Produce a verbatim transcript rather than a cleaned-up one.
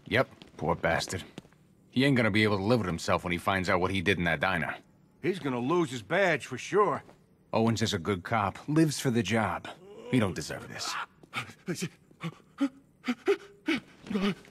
Yep, poor bastard. He ain't gonna be able to live with himself when he finds out what he did in that diner. He's gonna lose his badge for sure. Owens is a good cop, lives for the job. He don't deserve this.